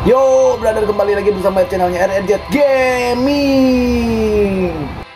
Yo, brother, kembali lagi bersama channelnya RRZ Gaming.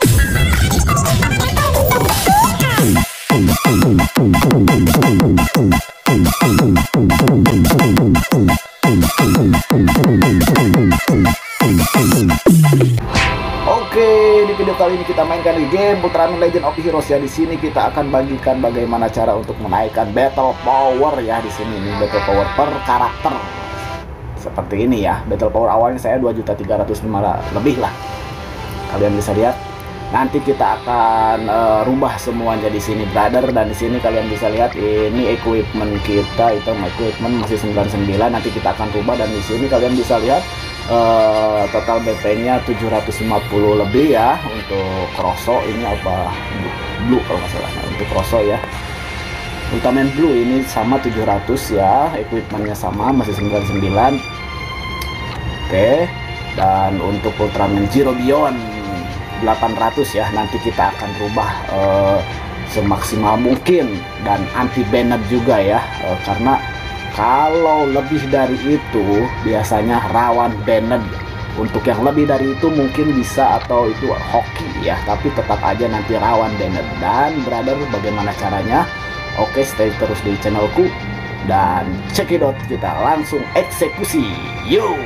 Oke, di video kali ini kita mainkan di game Ultraman Legend of Heroes ya. Di sini kita akan bagikan bagaimana cara untuk menaikkan battle power ya. Di sini nih battle power per karakter. Seperti ini ya. Battle power awalnya saya 2.305.000 lebih lah. Kalian bisa lihat. Nanti kita akan rubah semuanya di sini, brother. Dan di sini kalian bisa lihat ini equipment kita, item equipment masih 99. Nanti kita akan rubah, dan di sini kalian bisa lihat total BP-nya 750 lebih ya. Untuk Kroso ini apa? Blue kalau nggak salah. Nah, untuk Kroso ya. Ultraman Blue ini sama 700 ya. Equipmentnya sama, masih 99. Oke. Dan untuk Ultraman Zero Beyond 800 ya, nanti kita akan rubah semaksimal mungkin, dan anti banned juga ya, karena kalau lebih dari itu biasanya rawan banned. Untuk yang lebih dari itu mungkin bisa, atau itu hoki ya, tapi tetap aja nanti rawan banned. Dan brother, bagaimana caranya? Oke, stay terus di channelku dan cekidot, kita langsung eksekusi. Yo.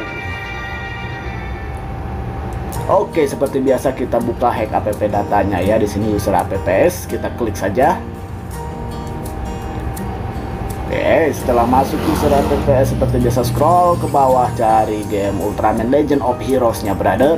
Oke, seperti biasa kita buka hack app datanya ya. Di sini user apps, kita klik saja. Oke, setelah masuk user apps seperti biasa, scroll ke bawah cari game Ultraman Legend of Heroes-nya, brother.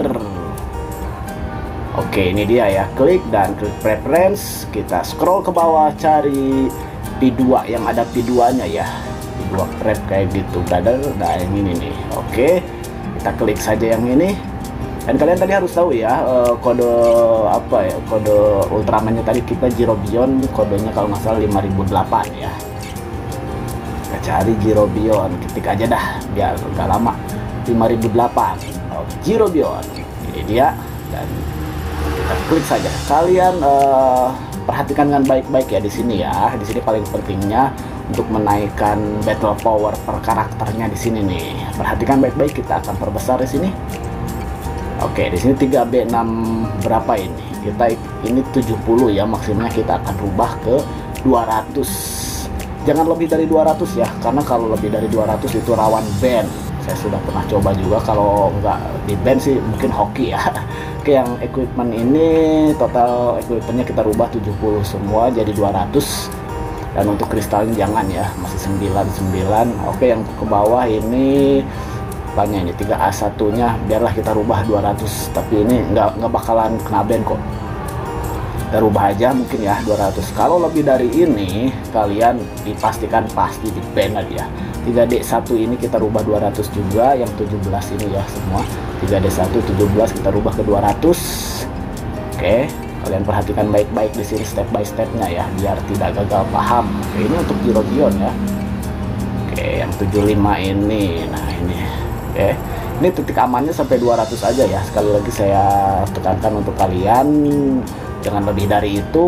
Oke, ini dia ya. Klik dan klik preference. Kita scroll ke bawah cari P2 yang ada P2-nya ya. P2 prep kayak gitu, brother. Nah, yang ini nih. Oke. Kita klik saja yang ini. Dan kalian tadi harus tahu ya, kode apa ya, kode Ultramannya tadi kita Zero Beyond, kodenya kalau nggak salah 5008 ya. Kita cari Zero Beyond, ketik aja dah biar nggak lama. 5008 Zero Beyond, ini dia. Dan kita klik saja. Kalian perhatikan dengan baik-baik ya di sini ya. Di sini paling pentingnya untuk menaikkan battle power per karakternya di sini nih. Perhatikan baik-baik, kita akan perbesar di sini. Oke, di sini 3B6 berapa ini? Kita ini 70 ya, maksimumnya kita akan rubah ke 200. Jangan lebih dari 200 ya, karena kalau lebih dari 200 itu rawan ban. Saya sudah pernah coba juga, kalau nggak di ban sih mungkin hoki ya. Oke, yang equipment ini total equipmentnya kita rubah 70 semua jadi 200. Dan untuk kristalnya jangan ya, masih 99. Oke, yang ke bawah ini banyak ini 3A1 nya biarlah kita rubah 200, tapi ini nggak bakalan kena ban kok. Kita rubah aja mungkin ya 200. Kalau lebih dari ini kalian dipastikan pasti di banned ya. 3D1 ini kita rubah 200 juga, yang 17 ini ya semua 3D1 17 kita rubah ke 200. Oke, kalian perhatikan baik-baik di sini step by stepnya ya, biar tidak gagal paham. Oke, ini untuk Zero Beyond ya. Oke, yang 75 ini, nah ini. Oke, ini titik amannya sampai 200 aja ya. Sekali lagi saya tekankan untuk kalian, jangan lebih dari itu.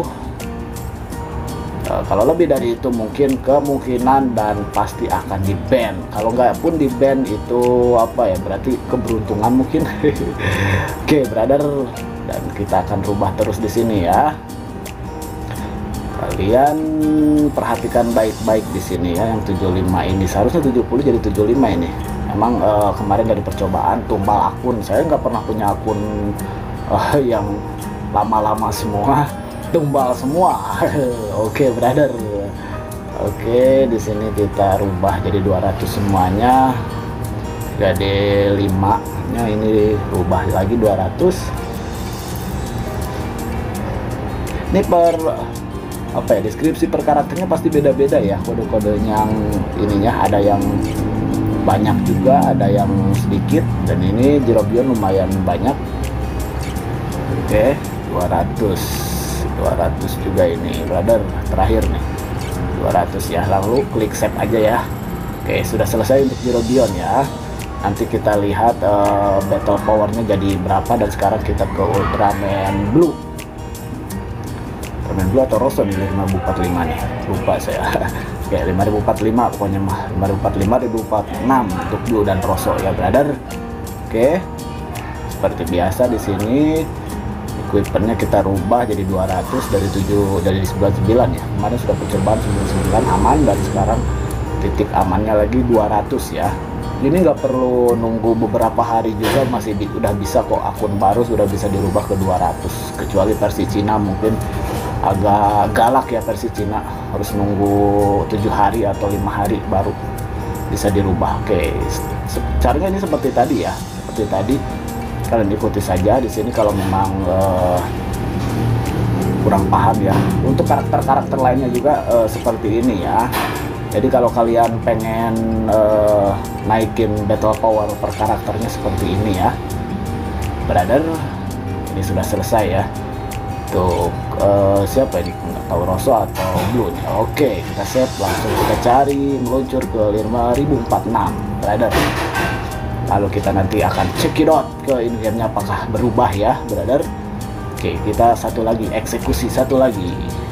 Kalau lebih dari itu mungkin kemungkinan dan pasti akan di ban. Kalau nggak pun di ban itu apa ya, berarti keberuntungan mungkin. Oke, brother, dan kita akan rubah terus di sini ya. Kalian perhatikan baik-baik di sini ya, yang 75 ini seharusnya 70 jadi 75 ini. Emang kemarin dari percobaan tumbal akun, saya nggak pernah punya akun yang lama-lama semua, tumbal semua. Oke, brother. Oke, di sini kita rubah jadi 200 semuanya. 3D5 nya ini rubah lagi 200. Ini per apa ya, deskripsi per karakternya pasti beda-beda ya, kode-kodenya. Yang ininya ada yang banyak juga, ada yang sedikit, dan ini Zero Beyond lumayan banyak. Oke, 200 juga ini, brother, terakhir nih 200 ya. Lalu klik save aja ya. Oke, sudah selesai untuk Zero Beyond ya. Nanti kita lihat battle powernya jadi berapa. Dan sekarang kita ke Ultraman Blue. Ultraman Blue atau Rosso nih, 5045 nih, lupa saya. Oke, 5045 pokoknya mah, 5045, 5046 untuk Blue dan Rosso ya brother. Oke, seperti biasa di sini equipmentnya kita rubah jadi 200 dari 99 ya. Kemarin sudah percobaan 99 aman, dan sekarang titik amannya lagi 200 ya. Ini nggak perlu nunggu beberapa hari juga, masih udah bisa kok, akun baru sudah bisa dirubah ke 200, kecuali versi Cina mungkin agak galak ya, versi Cina harus nunggu 7 hari atau 5 hari baru bisa dirubah. Oke, caranya ini seperti tadi ya, seperti tadi kalian ikuti saja di sini kalau memang kurang paham ya. Untuk karakter-karakter lainnya juga seperti ini ya. Jadi kalau kalian pengen naikin battle power per karakternya seperti ini ya brother, ini sudah selesai ya. Untuk siapa ini, nggak tahu, Rosso atau Blue nih. Oke, kita save, langsung kita cari, meluncur ke 5046 brother. Lalu kita nanti akan cekidot ke in game nya apakah berubah ya brother. Oke, kita satu lagi, eksekusi satu lagi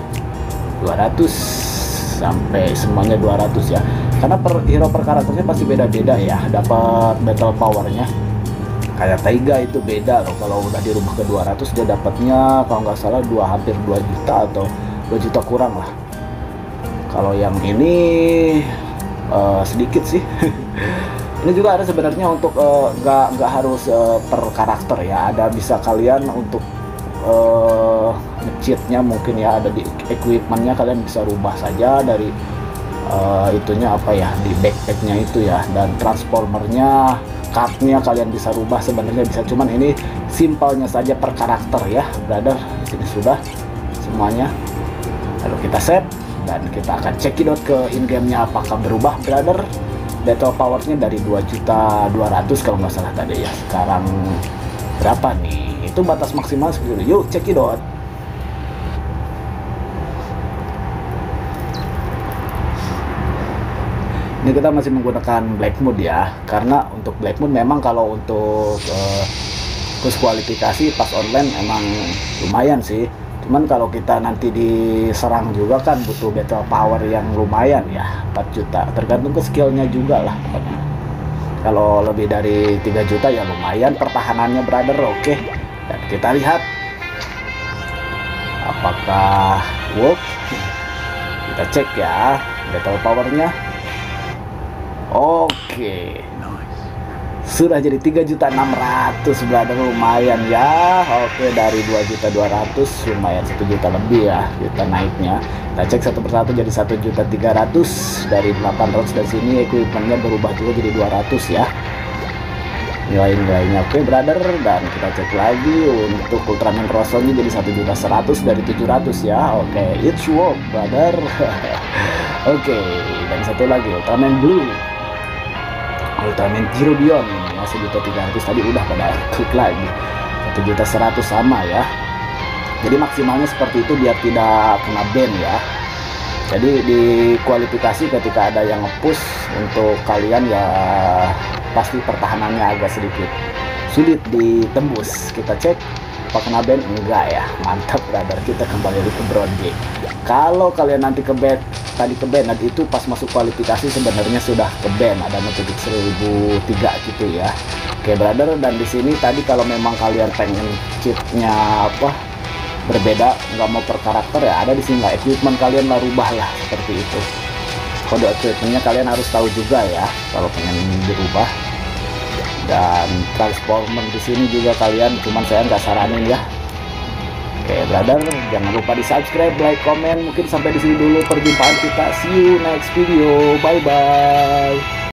200 sampai semuanya 200 ya, karena per hero per karakternya pasti beda-beda ya dapat battle powernya. Kayak Taiga itu beda loh, kalau udah dirubah ke 200 dia dapatnya kalau nggak salah hampir 2 juta atau 2 juta kurang lah. Kalau yang ini sedikit sih. Ini juga ada sebenarnya untuk nggak harus per karakter ya, ada bisa kalian untuk cheatnya mungkin ya, ada di equipmentnya kalian bisa rubah saja dari itunya apa ya, di backpacknya itu ya, dan transformernya, cardnya kalian bisa rubah sebenarnya bisa, cuman ini simpelnya saja per karakter ya brother. Di sini sudah semuanya, lalu kita save dan kita akan cekidot ke in game nya apakah berubah brother. Battle powernya dari 2.200.000 kalau nggak salah tadi ya, sekarang berapa nih, itu batas maksimal 10. Yuk cekidot. Ini kita masih menggunakan black mode ya, karena untuk black mode memang kalau untuk kurs kualifikasi pas online emang lumayan sih, cuman kalau kita nanti diserang juga kan butuh battle power yang lumayan ya, 4 juta, tergantung ke skillnya juga lah. Kalau lebih dari 3 juta ya lumayan pertahanannya brother. Oke, dan kita lihat apakah work. Kita cek ya battle powernya. Oke, sudah jadi 3.600.000 brother, lumayan ya. Oke, dari 2.200.000 lumayan 1 juta lebih ya kita naiknya. Kita cek satu persatu jadi 1.300.000 dari 800, dan sini equipmentnya berubah juga jadi 200 ya nilai-nilainya. Oke brother, dan kita cek lagi untuk Ultraman Rosso-nya jadi 1.100.000 dari 700 ya. Oke, it's work brother. Oke, dan satu lagi Ultraman Blue, Ultraman Zero Beyond ini ya 1.300.000 tadi udah pada klik lagi 1.100.000 sama ya. Jadi maksimalnya seperti itu biar tidak kena ban ya. Jadi di kualifikasi ketika ada yang nge-push untuk kalian ya pasti pertahanannya agak sedikit sulit ditembus. Kita cek apa kena ban, enggak ya, mantap brother. Kita kembali ke bronze. Kalau kalian nanti ke ban, tadi ke ban, nanti itu pas masuk kualifikasi sebenarnya sudah ke ban, ada titik 1003 gitu ya. Oke brother, dan di sini tadi kalau memang kalian pengen cheatnya apa berbeda, nggak mau per karakter ya, ada di sini lah equipment kalian lah, rubah lah seperti itu. Kode equipmentnya kalian harus tahu juga ya kalau pengen dirubah. Dan transformer di sini juga kalian, cuman saya nggak saranin ya. Oke brother, jangan lupa di subscribe, like, komen. Mungkin sampai di sini dulu perjumpaan kita. See you next video, bye bye.